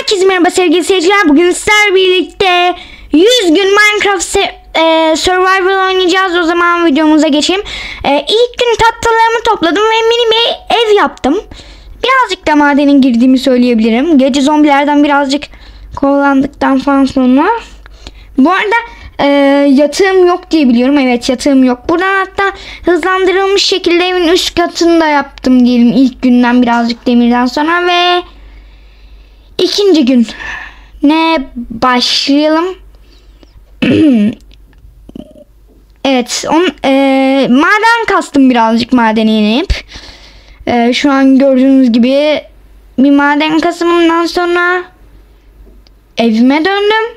Herkese merhaba sevgili seyirciler. Bugün sizlerle birlikte 100 gün Minecraft Survival oynayacağız. O zaman videomuza geçeyim. İlk gün tatlılarımı topladım ve mini bir ev yaptım. Birazcık da madene girdiğimi söyleyebilirim. Gece zombilerden birazcık kovalandıktan falan sonra. Bu arada yatağım yok diye biliyorum. Evet, yatağım yok. Buradan hatta hızlandırılmış şekilde evin üst katını da yaptım diyelim. İlk günden birazcık demirden sonra ve ikinci gün ne başlayalım. Evet, maden kastım, birazcık madene inip. Şu an gördüğünüz gibi bir maden kasımından sonra evime döndüm.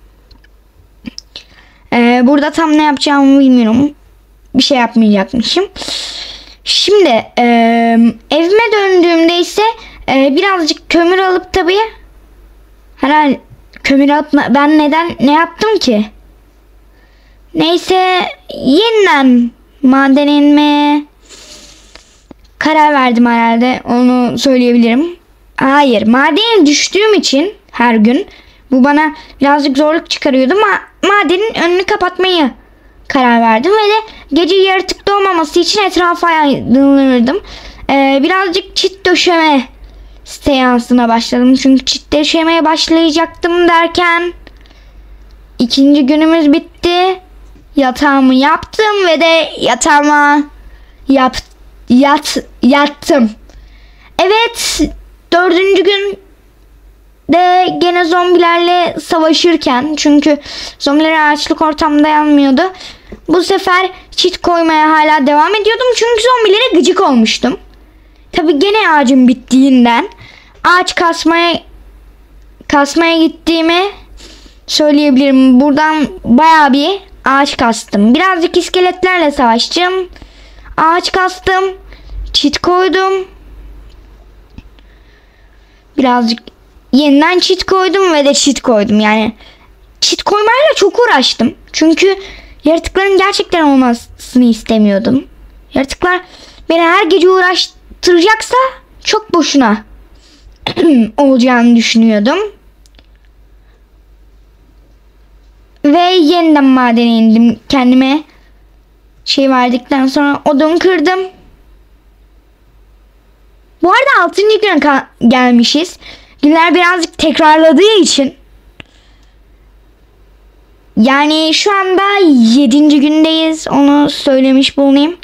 Burada tam ne yapacağımı bilmiyorum. Bir şey yapmayacakmışım. Şimdi evime döndüğümde ise birazcık kömür alıp tabii. Herhalde kömür alıp ben ne yaptım ki? Neyse, yeniden maden inmeye karar verdim herhalde. Onu söyleyebilirim. Hayır, madene düştüğüm için her gün bu bana birazcık zorluk çıkarıyordu ama madenin önünü kapatmayı karar verdim ve de gece yaratık doğmaması için etrafa aydınlanırdım. Birazcık çit döşeme seansına başladım. Çünkü çit döşemeye başlayacaktım derken ikinci günümüz bitti. Yatağımı yaptım ve de yatağıma yattım. Evet, dördüncü gün de gene zombilerle savaşırken, çünkü zombiler ağaçlık ortamda yanmıyordu. Bu sefer çit koymaya hala devam ediyordum çünkü zombilere gıcık olmuştum. Tabi gene ağacım bittiğinden ağaç kasmaya gittiğimi söyleyebilirim. Buradan bayağı bir ağaç kastım. Birazcık iskeletlerle savaştım. Ağaç kastım. Çit koydum. Birazcık yeniden çit koydum ve de çit koydum. Yani çit koymayla çok uğraştım. Çünkü yaratıkların gerçekten olmasını istemiyordum. Yaratıklar beni her gece uğraştıracaksa çok boşuna olacağını düşünüyordum. Ve yeniden madene indim. Kendime şey verdikten sonra odun kırdım. Bu arada 6. güne gelmişiz. Günler birazcık tekrarladığı için, yani şu anda 7. gündeyiz. Onu söylemiş bulunayım.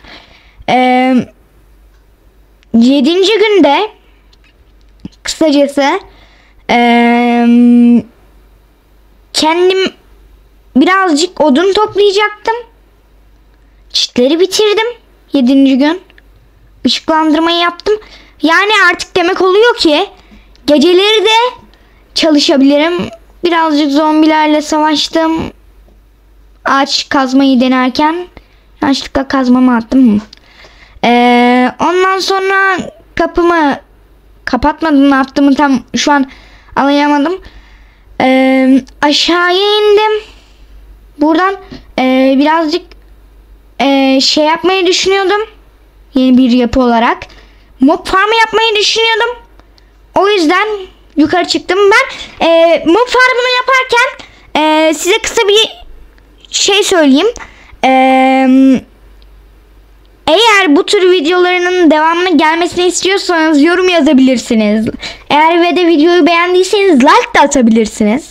7. günde kısacası kendim birazcık odun toplayacaktım. Çitleri bitirdim. 7. gün ışıklandırmayı yaptım. Yani artık demek oluyor ki geceleri de çalışabilirim. Birazcık zombilerle savaştım. Ağaç kazmayı denerken yanlışlıkla kazmamı attım. Ondan sonra kapımı kapatmadım. Ne yaptığımı tam şu an anlayamadım. Aşağıya indim. Buradan birazcık şey yapmayı düşünüyordum. Yeni bir yapı olarak. Mob farmı yapmayı düşünüyordum. O yüzden yukarı çıktım. Ben mob farmını yaparken size kısa bir şey söyleyeyim. Eğer bu tür videolarının devamını gelmesini istiyorsanız yorum yazabilirsiniz. Eğer ve de videoyu beğendiyseniz like de atabilirsiniz.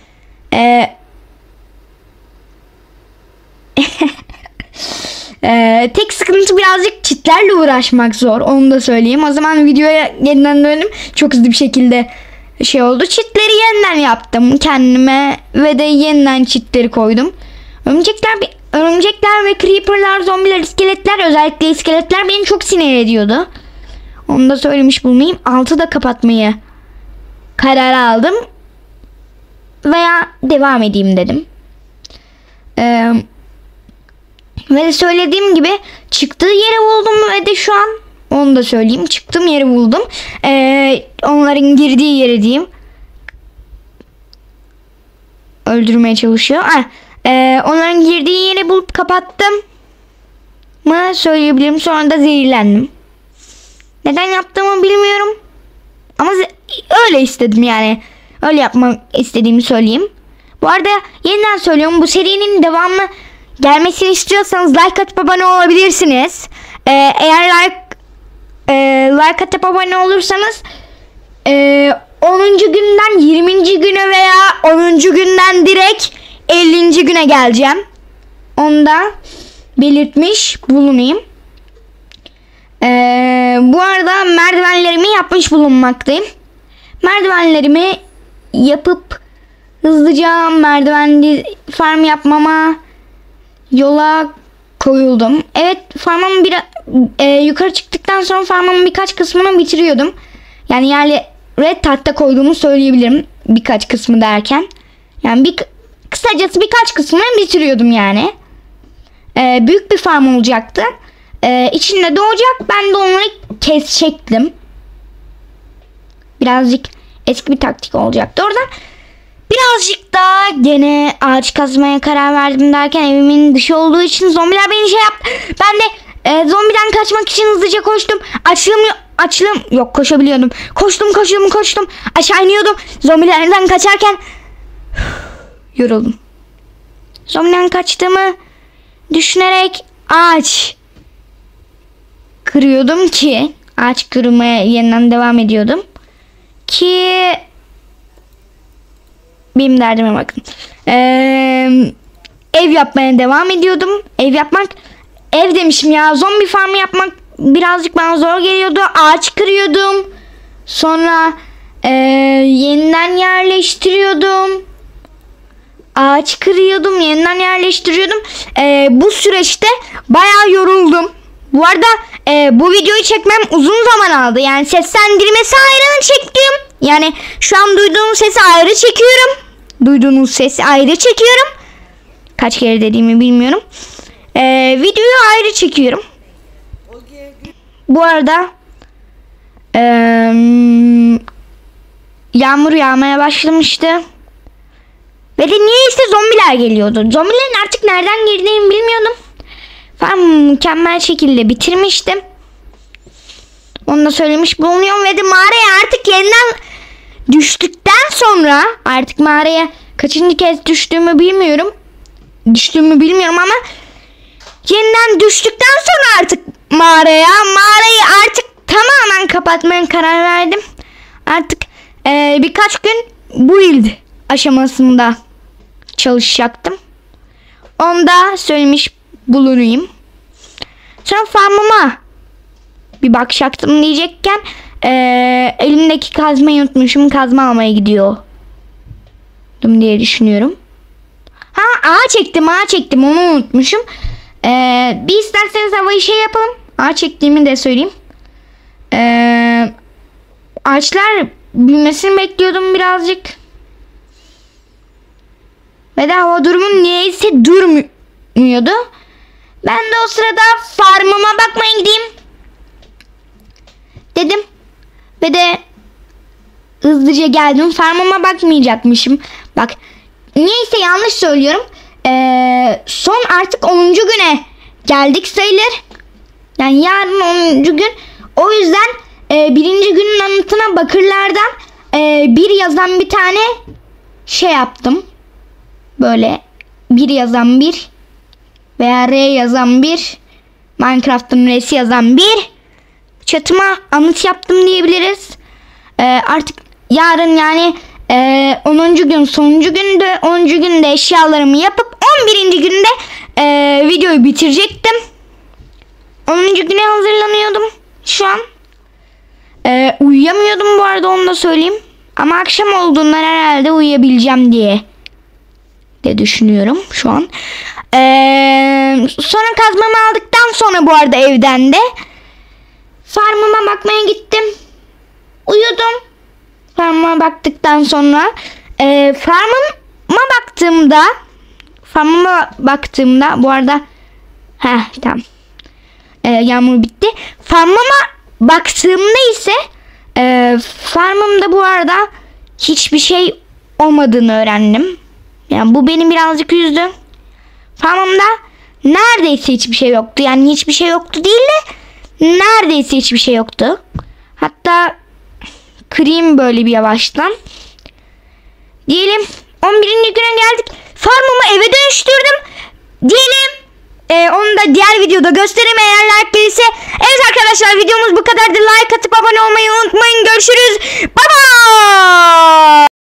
Tek sıkıntı birazcık çitlerle uğraşmak zor. Onu da söyleyeyim. O zaman videoya yeniden dönelim. Çok hızlı bir şekilde şey oldu. Çitleri yeniden yaptım kendime ve de yeniden çitleri koydum. Örümcekler ve creeperlar, zombiler, iskeletler, özellikle iskeletler beni çok sinir ediyordu. Onu da söylemiş bulunayım. Altı da kapatmayı karar aldım. Veya devam edeyim dedim. Ve de söylediğim gibi çıktığı yeri buldum ve de şu an onu da söyleyeyim. Çıktığım yeri buldum. Onların girdiği yeri diyeyim. Öldürmeye çalışıyor. Onların girdiği yeri bulup kapattım mı söyleyebilirim. Sonra da zehirlendim. Neden yaptığımı bilmiyorum. Ama öyle istedim yani. Öyle yapmak istediğimi söyleyeyim. Bu arada yeniden söylüyorum, bu serinin devamlı gelmesini istiyorsanız like atıp abone olabilirsiniz. Eğer like atıp abone olursanız 10. günden 20. güne veya 10. günden direkt 50. güne geleceğim. Onu da belirtmiş bulunayım. Bu arada merdivenlerimi yapmış bulunmaktayım. Merdivenlerimi yapıp hızlıca merdivenli farm yapmama yola koyuldum. Evet, farmımı yukarı çıktıktan sonra farmımın birkaç kısmını bitiriyordum. Yani yerlere tahta koyduğumu söyleyebilirim, birkaç kısmı derken. Yani kısacası birkaç kısmını bitiriyordum yani. Büyük bir farm olacaktı. İçinde doğacak, ben de onları kesecektim. Birazcık eski bir taktik olacaktı oradan. Birazcık daha gene ağaç kazmaya karar verdim derken evimin dışı olduğu için zombiler beni şey yaptı. Ben de zombiden kaçmak için hızlıca koştum. Açlığım yok, koşabiliyordum. Koştum. Aşağı iniyordum. Zombilerden kaçarken yoruldum. Zombiden kaçtığımı düşünerek ağaç kırıyordum ki ağaç kırmaya yeniden devam ediyordum ki benim derdime bakın. Ev yapmaya devam ediyordum. Ev demişim ya, zombi farmı yapmak birazcık bana zor geliyordu. Ağaç kırıyordum. Sonra yeniden yerleştiriyordum. Bu süreçte bayağı yoruldum. Bu arada bu videoyu çekmem uzun zaman aldı. Yani seslendirmesi ayrı çektim. Yani şu an duyduğunuz sesi ayrı çekiyorum. Kaç kere dediğimi bilmiyorum. Videoyu ayrı çekiyorum. Bu arada yağmur yağmaya başlamıştı. Ve de niyeyse zombiler geliyordu. Zombilerin artık nereden girdiğini bilmiyordum. Farmı mükemmel şekilde bitirmiştim. Onu da söylemiş bulunuyorum. Ve de mağaraya artık yeniden düştükten sonra, artık mağaraya kaçıncı kez düştüğümü bilmiyorum ama yeniden düştükten sonra artık mağarayı artık tamamen kapatmaya karar verdim. Artık birkaç gün build aşamasında çalışacaktım. Onu da söylemiş bulunayım. Sonra farmıma bir bakacaktım diyecekken elimdeki kazmayı unutmuşum. Kazma almaya gidiyordum diye düşünüyorum. Ağa çektim, onu unutmuşum. Bir isterseniz havayı şey yapalım. Ağa çektiğimi de söyleyeyim. Ağaçlar büyümesini bekliyordum birazcık. Ve de hava durumu niyeyse durmuyordu. Ben de o sırada farmıma bakmaya gideyim dedim. Ve de hızlıca geldim. Farmıma bakmayacakmışım. Bak, niyeyse yanlış söylüyorum. Son artık 10. güne geldik sayılır. Yani yarın 10. gün. O yüzden 1. günün anıtına bakırlardan bir yazan bir tane şey yaptım. Böyle bir yazan bir veya R yazan bir, Minecraft'ın R'si yazan bir çatıma anıt yaptım diyebiliriz. Artık yarın yani 10. gün sonuncu günde, 10. günde eşyalarımı yapıp 11. günde videoyu bitirecektim. 10. güne hazırlanıyordum şu an. Uyuyamıyordum bu arada, onu da söyleyeyim. Ama akşam olduğundan herhalde uyuyabileceğim diye de düşünüyorum şu an. Sonra kazmamı aldıktan sonra bu arada evden de farmıma bakmaya gittim. Uyudum. Farmıma baktıktan sonra farmıma baktığımda bu arada tamam. Yağmur bitti. Farmıma baktığımda ise farmımda bu arada hiçbir şey olmadığını öğrendim. Yani bu beni birazcık üzdü. Farmımda neredeyse hiçbir şey yoktu. Yani hiçbir şey yoktu değil de neredeyse hiçbir şey yoktu. Hatta kırayım böyle bir yavaştan. Diyelim 11. güne geldik. Farmımı eve dönüştürdüm. Diyelim onu da diğer videoda göstereyim eğer like gelirse. Evet arkadaşlar videomuz bu kadardı. Like atıp abone olmayı unutmayın. Görüşürüz. Bye bye.